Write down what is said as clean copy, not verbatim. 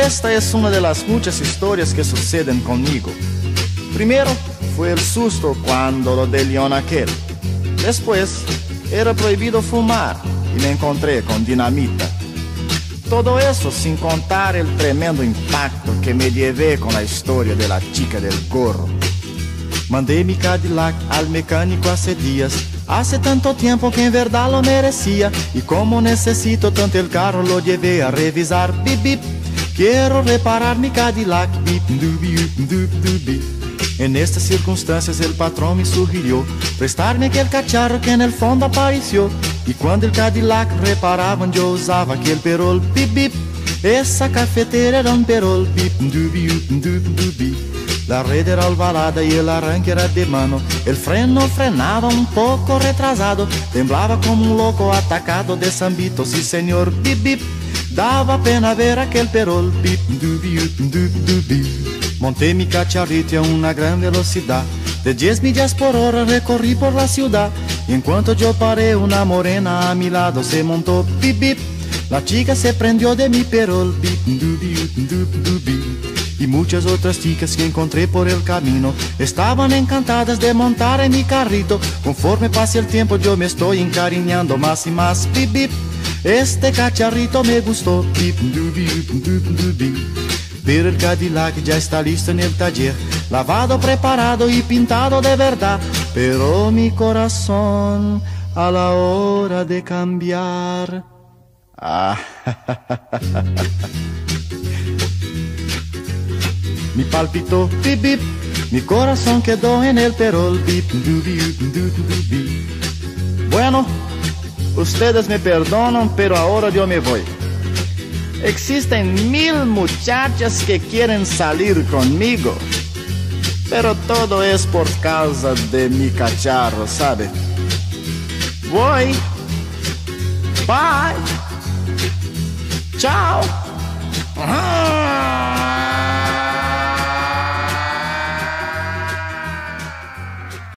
Esta es una de las muchas historias que suceden conmigo. Primero fue el susto cuando lo de León aquel. Después era prohibido fumar y me encontré con dinamita. Todo eso sin contar el tremendo impacto que me llevé con la historia de la chica del gorro. Mandé mi Cadillac al mecánico hace días. Hace tanto tiempo que en verdad lo merecía. Y como necesito tanto el carro, lo llevé a revisar. Bip, bip. Quiero reparar mi Cadillac. Bip, dubi, dubi, dubi. En estas circunstancias el patrón me sugirió prestarme aquel cacharro que en el fondo apareció. Y cuando el Cadillac reparaban yo usaba aquel perol. Bip, bip. Esa cafetera era un perol. Bip, dubi, dubi, dubi. La red era ovalada y el arranque era de mano. El freno frenaba un poco retrasado. Temblaba como un loco atacado de zambito. Sí señor, bip, bip. Daba pena ver aquel perol. Bip, dubi, dubi, dubi. Monté mi cacharrito a una gran velocidad. De 10 millas por hora recorrí por la ciudad. Y en cuanto yo paré, una morena a mi lado se montó. Bip, bip. La chica se prendió de mi perol. Bip, dubi, dubi, dubi. Y muchas otras chicas que encontré por el camino estaban encantadas de montar en mi carrito. Conforme pase el tiempo yo me estoy encariñando más y más. Bip, bip. Este cacharrito me gustó. Bip, dubi, dubi, dubi. Pero el Cadillac ya está listo en el taller, lavado, preparado y pintado de verdad. Pero mi corazón a la hora de cambiar, mi palpitó, bip, bip. Mi corazón quedó en el perol. Bip, dubi, dubi, dubi. Bueno, ustedes me perdonan, pero ahora yo me voy. Existen 1000 muchachas que quieren salir conmigo, pero todo es por causa de mi cacharro, ¿sabe? Voy. Bye. Chao.